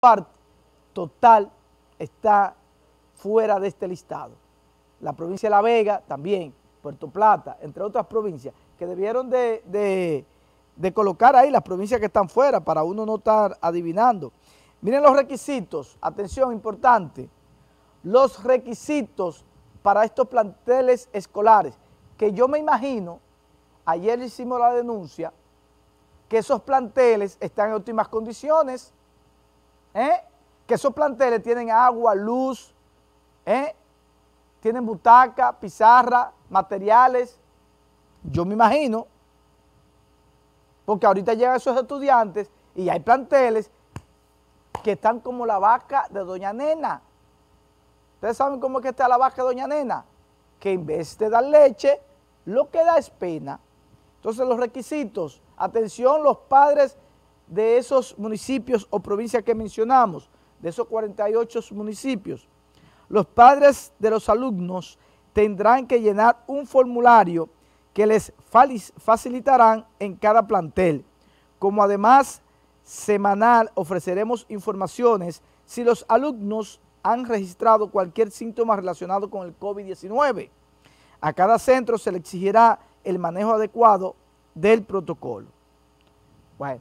parte total está fuera de este listado. La provincia de La Vega también, Puerto Plata, entre otras provincias, que debieron de colocar ahí las provincias que están fuera para uno no estar adivinando. Miren los requisitos, atención, importante, los requisitos para estos planteles escolares, que yo me imagino, ayer hicimos la denuncia, que esos planteles están en óptimas condiciones, que esos planteles tienen agua, luz, tienen butaca, pizarra, materiales, yo me imagino, porque ahorita llegan esos estudiantes y hay planteles que están como la vaca de Doña Nena. ¿Ustedes saben cómo es que está la vaca de Doña Nena? Que en vez de dar leche, lo que da es pena. Entonces los requisitos, atención los padres de esos municipios o provincias que mencionamos, de esos 48 municipios, los padres de los alumnos tendrán que llenar un formulario que les facilitarán en cada plantel. Como además semanal ofreceremos informaciones si los alumnos han registrado cualquier síntoma relacionado con el COVID-19. A cada centro se le exigirá el manejo adecuado del protocolo. Bueno,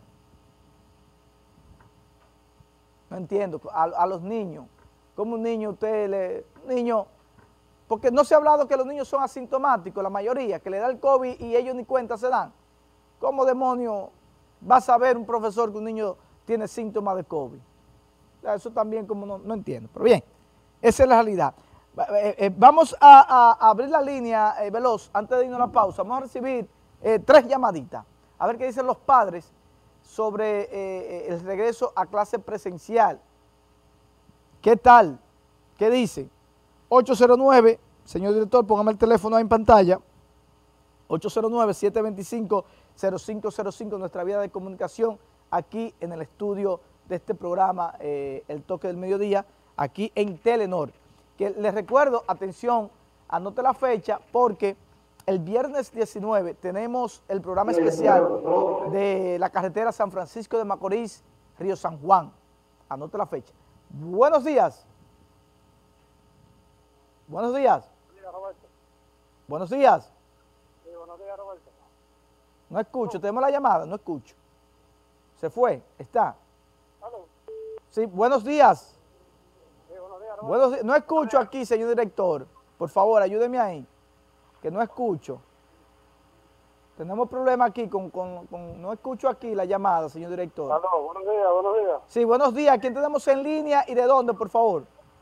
no entiendo, a los niños, ¿cómo un niño porque no se ha hablado que los niños son asintomáticos, la mayoría, que le da el COVID y ellos ni cuenta se dan? ¿Cómo demonios va a saber un profesor que un niño tiene síntomas de COVID? Eso también como no entiendo, pero bien, esa es la realidad. Vamos a abrir la línea veloz, antes de irnos a la pausa, vamos a recibir 3 llamaditas, a ver qué dicen los padres sobre el regreso a clase presencial. ¿Qué tal? ¿Qué dicen? 809, señor director, póngame el teléfono ahí en pantalla, 809-725-0505, nuestra vía de comunicación aquí en el estudio de este programa, El Toque del Mediodía, aquí en Telenor. Que les recuerdo, atención, anote la fecha, porque el viernes 19 tenemos el programa especial de la carretera San Francisco de Macorís, Río San Juan. Anote la fecha. Buenos días. Buenos días. Buenos días, Roberto. Buenos días. Sí, buenos días, Roberto. No escucho, tenemos la llamada, no escucho. Se fue, está. ¿Aló? Sí, buenos días. Sí, buenos días, Roberto. Buenos días. No escucho aquí, señor director. Por favor, ayúdeme ahí, que no escucho. Tenemos problema aquí no escucho aquí la llamada, señor director. Aló, buenos días, buenos días. Sí, buenos días. ¿Quién tenemos en línea y de dónde, por favor?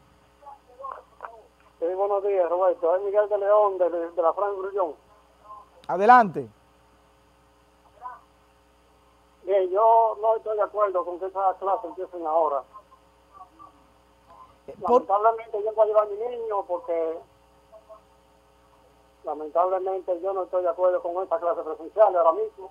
Sí, buenos días, Roberto. Es Miguel de León, de la Fran Grullón. Adelante. Bien, yo no estoy de acuerdo con que esas clases empiecen ahora. Lamentablemente yo voy a llevar a mi niño porque lamentablemente yo no estoy de acuerdo con esta clase presencial ahora mismo.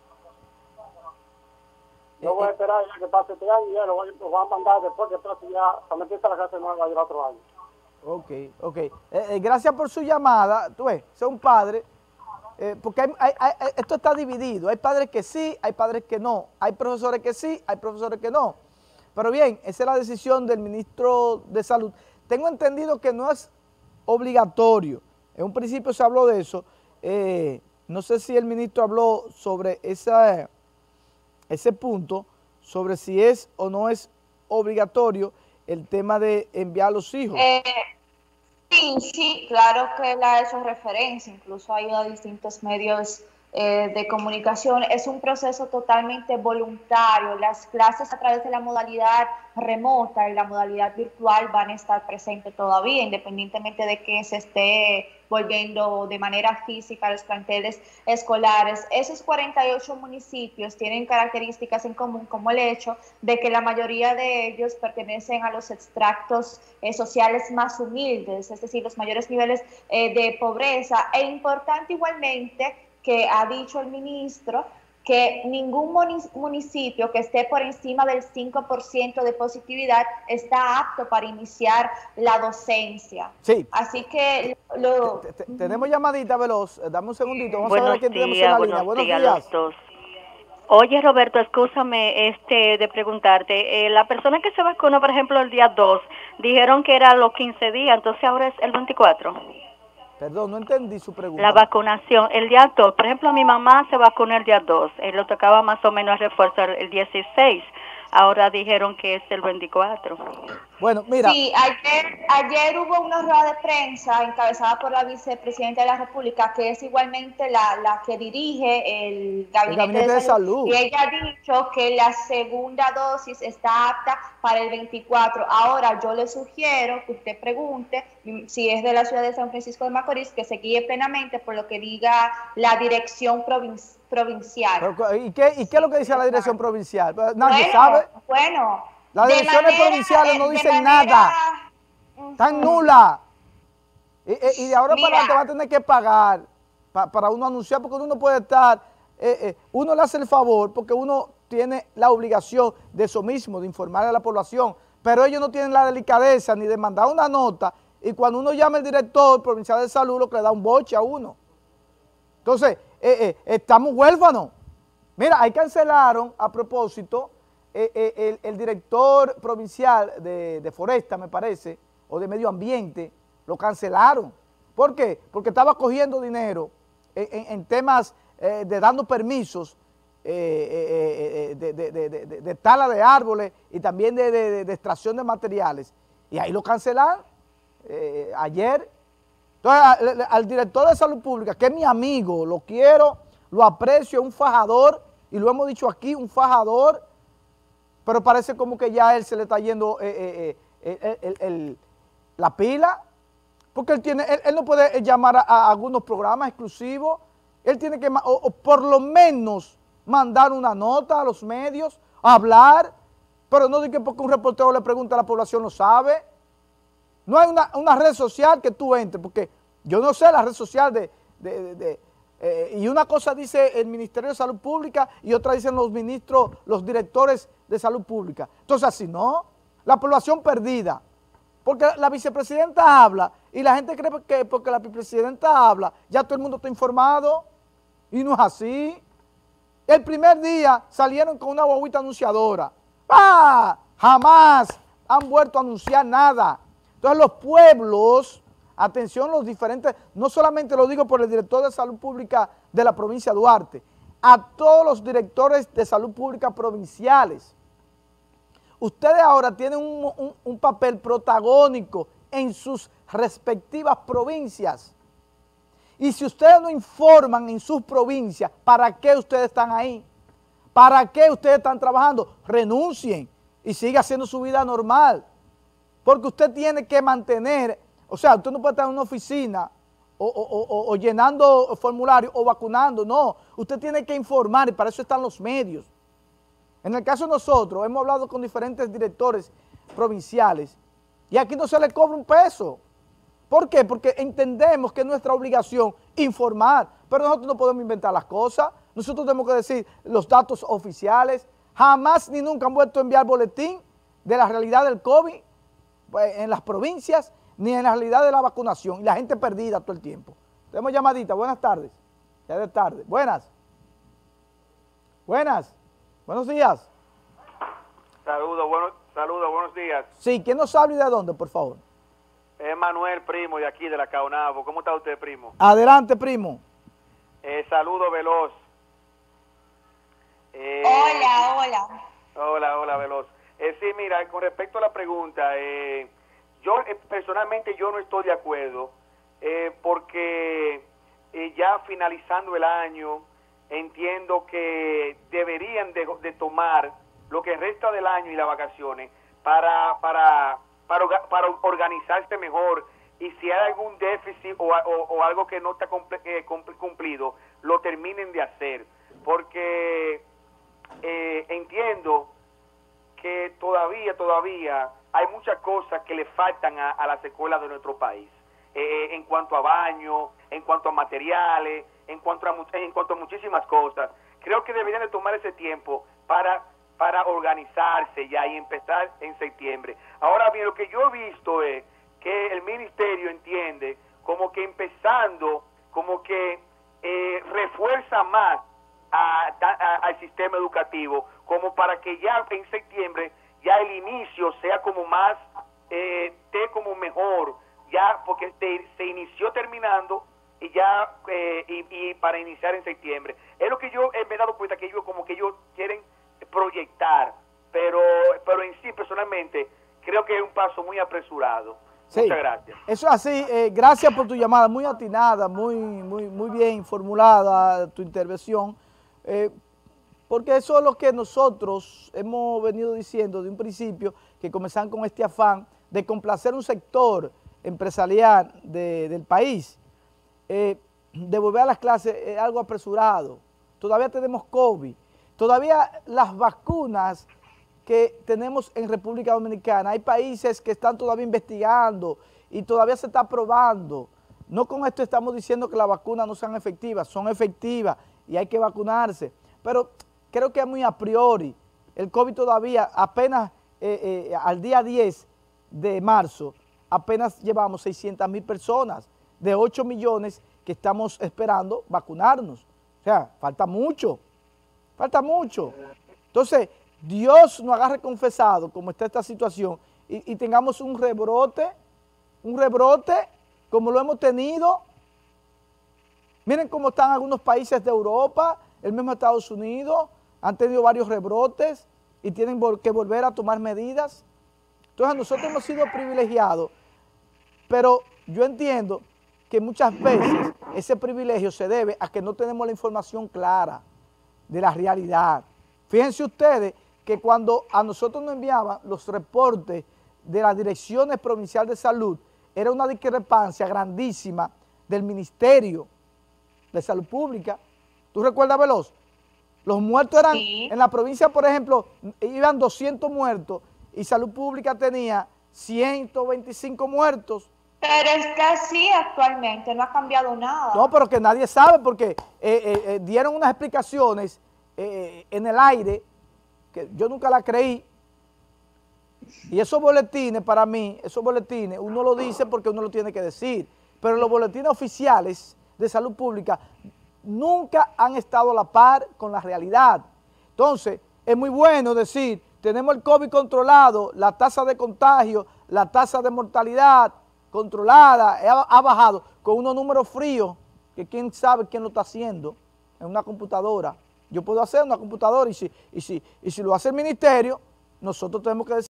Yo voy a esperar ya que pase este año y ya lo voy a mandar después que pase ya, cuando empiece la clase nueva y el otro año. Ok. Gracias por su llamada. Tú ves, soy un padre, porque esto está dividido. Hay padres que sí, hay padres que no. Hay profesores que sí, hay profesores que no. Pero bien, esa es la decisión del ministro de Salud. Tengo entendido que no es obligatorio. En un principio se habló de eso. No sé si el ministro habló sobre ese punto, sobre si es o no es obligatorio el tema de enviar a los hijos. Sí, claro que él ha hecho referencia, incluso ha ido a distintos medios de comunicación. Es un proceso totalmente voluntario. Las clases a través de la modalidad remota y la modalidad virtual van a estar presentes todavía, independientemente de que se esté volviendo de manera física a los planteles escolares. Esos 48 municipios tienen características en común, como el hecho de que la mayoría de ellos pertenecen a los extractos sociales más humildes, es decir, los mayores niveles de pobreza. E importante igualmente que ha dicho el ministro que ningún municipio que esté por encima del 5% de positividad está apto para iniciar la docencia. Sí. Así que tenemos llamadita veloz, dame un segundito, vamos a ver Buenos a quién tenemos en días, la línea. buenos Buenos días, días. los dos. Oye, Roberto, escúchame de preguntarte. La persona que se vacunó, por ejemplo, el día 2, dijeron que era los 15 días, entonces ahora es el 24. Perdón, no entendí su La pregunta. vacunación, el día 2. Por ejemplo, mi mamá se vacunó el día 2. Lo tocaba más o menos el refuerzo el 16. Ahora dijeron que es el 24. Bueno, mira. Sí, ayer hubo una rueda de prensa encabezada por la vicepresidenta de la República, que es igualmente la que dirige el Gabinete de Salud. Y ella ha dicho que la segunda dosis está apta para el 24. Ahora, yo le sugiero que usted pregunte, si es de la ciudad de San Francisco de Macorís, que se guíe plenamente por lo que diga la dirección provincial. ¿Y qué es lo que dice la dirección provincial? Nadie sabe. Bueno, las direcciones provinciales no dicen nada. Están nulas. Y de ahora para adelante va a tener que pagar para uno anunciar, porque uno no puede estar, uno le hace el favor, porque uno tiene la obligación de eso mismo, de informar a la población, pero ellos no tienen la delicadeza ni de mandar una nota, y cuando uno llama al director provincial de salud, lo que le da un boche a uno. Entonces, estamos huérfanos. Mira, ahí cancelaron, a propósito, el director provincial de Foresta, me parece, o de Medio Ambiente, lo cancelaron. ¿Por qué? Porque estaba cogiendo dinero en temas de dando permisos de tala de árboles y también de extracción de materiales. Y ahí lo cancelaron ayer. Entonces, al director de Salud Pública, que es mi amigo, lo quiero, lo aprecio, es un fajador, y lo hemos dicho aquí, un fajador, pero parece como que ya a él se le está yendo la pila, porque él no puede llamar a algunos programas exclusivos, él tiene que, o por lo menos, mandar una nota a los medios, hablar, pero no de que porque un reportero le pregunta a la población lo sabe. No hay una red social que tú entres, porque yo no sé la red social y una cosa dice el Ministerio de Salud Pública y otra dicen los ministros, los directores de Salud Pública. Entonces así no, la población perdida, porque la vicepresidenta habla y la gente cree que porque la vicepresidenta habla ya todo el mundo está informado, y no es así. El primer día salieron con una guaguita anunciadora. Jamás han vuelto a anunciar nada. Entonces los pueblos, atención, los diferentes, no solamente lo digo por el director de Salud Pública de la provincia de Duarte, a todos los directores de Salud Pública provinciales, ustedes ahora tienen un papel protagónico en sus respectivas provincias. Y si ustedes no informan en sus provincias, ¿para qué ustedes están ahí? ¿Para qué ustedes están trabajando? Renuncien y sigan haciendo su vida normal. Porque usted tiene que mantener, o sea, usted no puede estar en una oficina o llenando formularios o vacunando, no. Usted tiene que informar y para eso están los medios. En el caso de nosotros, hemos hablado con diferentes directores provinciales y aquí no se le cobra un peso. ¿Por qué? Porque entendemos que es nuestra obligación informar, pero nosotros no podemos inventar las cosas, nosotros tenemos que decir los datos oficiales. Jamás ni nunca han vuelto a enviar boletín de la realidad del COVID en las provincias, ni en la realidad de la vacunación, y la gente perdida todo el tiempo. Tenemos llamadita, buenas tardes, ya de tarde, buenas, buenos días. Saludos, buenos días. Sí, ¿quién nos habla y de dónde, por favor? Es Manuel, primo, de aquí, de la Caonabo. ¿Cómo está usted, primo? Adelante, primo. Saludo veloz. Hola. Hola, veloz. Sí, mira, con respecto a la pregunta, yo personalmente yo no estoy de acuerdo, porque ya finalizando el año, entiendo que deberían de tomar lo que resta del año y las vacaciones para organizarse mejor, y si hay algún déficit o algo que no está cumplido, lo terminen de hacer, porque entiendo que todavía hay muchas cosas que le faltan a las escuelas de nuestro país, en cuanto a baño, en cuanto a materiales, en cuanto a muchísimas cosas. Creo que deberían de tomar ese tiempo para organizarse ya y empezar en septiembre. Ahora bien, lo que yo he visto es que el ministerio entiende como que empezando, como que refuerza más al sistema educativo, como para que ya en septiembre ya el inicio sea como más, esté como mejor, ya porque se inició terminando y ya y para iniciar en septiembre. Es lo que yo me he dado cuenta, que ellos como que ellos quieren proyectar, pero en sí personalmente creo que es un paso muy apresurado. Sí, muchas gracias. Eso es así. Gracias por tu llamada, muy atinada, muy bien formulada tu intervención, porque eso es lo que nosotros hemos venido diciendo de un principio, que comenzaron con este afán de complacer un sector empresarial del país. De volver a las clases es algo apresurado. Todavía tenemos COVID, todavía las vacunas que tenemos en República Dominicana, hay países que están todavía investigando y todavía se está probando. No con esto estamos diciendo que las vacunas no sean efectivas, son efectivas y hay que vacunarse, pero creo que es muy a priori. El COVID todavía, apenas al día 10 de marzo, apenas llevamos 600,000 personas de 8 millones que estamos esperando vacunarnos. O sea, falta mucho, falta mucho. Entonces, Dios nos agarre confesado como está esta situación y tengamos un rebrote como lo hemos tenido. Miren cómo están algunos países de Europa, el mismo Estados Unidos, han tenido varios rebrotes y tienen que volver a tomar medidas. Entonces nosotros hemos sido privilegiados, pero yo entiendo que muchas veces ese privilegio se debe a que no tenemos la información clara de la realidad. Fíjense ustedes que cuando a nosotros nos enviaban los reportes de las direcciones provinciales de salud, era una discrepancia grandísima del Ministerio de Salud Pública. ¿Tú recuerdas, Veloz? Los muertos eran, Sí. En la provincia, por ejemplo, iban 200 muertos y Salud Pública tenía 125 muertos. Pero está así actualmente, no ha cambiado nada. No, pero que nadie sabe porque dieron unas explicaciones en el aire que yo nunca la creí. Y esos boletines, para mí, esos boletines, uno lo dice porque uno lo tiene que decir, pero los boletines oficiales de salud pública nunca han estado a la par con la realidad. Entonces, es muy bueno decir, tenemos el COVID controlado, la tasa de contagio, la tasa de mortalidad controlada, ha bajado con unos números fríos, que quién sabe quién lo está haciendo en una computadora. Yo puedo hacer una computadora y si lo hace el ministerio, nosotros tenemos que decir